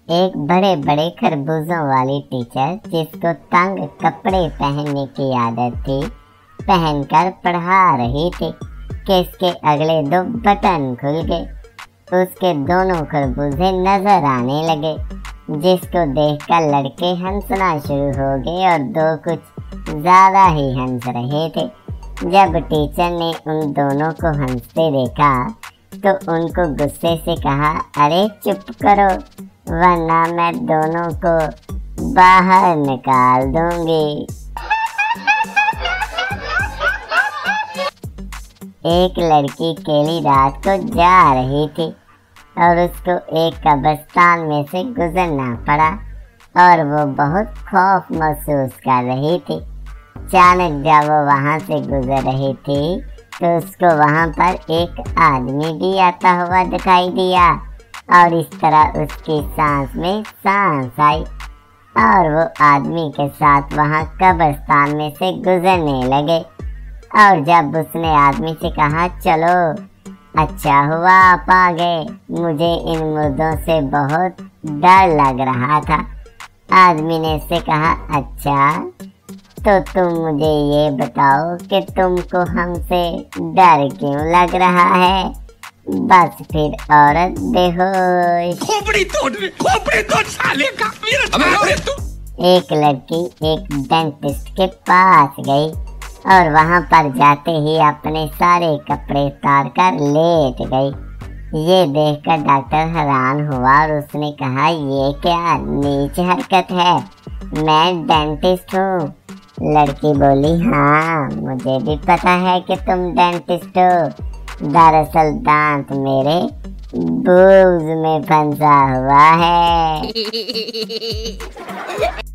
एक बड़े बड़े खरबूजों वाली टीचर, जिसको तंग कपड़े पहनने की आदत थी, पहनकर पढ़ा रही थी कि इसके अगले 2 बटन खुल गए। उसके दोनों खरबूजे नजर आने लगे, जिसको देखकर लड़के हंसना शुरू हो गए और 2 कुछ ज्यादा ही हंस रहे थे। जब टीचर ने उन दोनों को हंसते देखा तो उनको गुस्से से कहा, अरे चुप करो वरना मैं दोनों को बाहर निकाल दूंगी। एक लड़की केली रात को जा रही थी और उसको एक कब्रिस्तान में से गुजरना पड़ा और वो बहुत खौफ महसूस कर रही थी। अचानक जब वो वहां से गुजर रही थी तो उसको वहां पर एक आदमी भी आता हुआ दिखाई दिया और इस तरह उसकी सांस में सांस आई और वो आदमी के साथ वहां कब्रिस्तान में से गुजरने लगे। और जब उसने आदमी से कहा, चलो अच्छा हुआ आप आ गए, मुझे इन मुर्दों से बहुत डर लग रहा था। आदमी ने उससे कहा, अच्छा तो तुम मुझे ये बताओ कि तुमको हमसे डर क्यों लग रहा है। बस फिर औरत बेहोश। खोपड़ी तोड़ साले का। एक लड़की एक डेंटिस्ट के पास गई और वहां पर जाते ही अपने सारे कपड़े उतार कर लेट गई। ये देखकर डॉक्टर हैरान हुआ और उसने कहा, ये क्या नीच हरकत है, मैं डेंटिस्ट हूँ। लड़की बोली, हाँ मुझे भी पता है कि तुम डेंटिस्ट हो, दरअसल दांत मेरे बूज में फंसा हुआ है।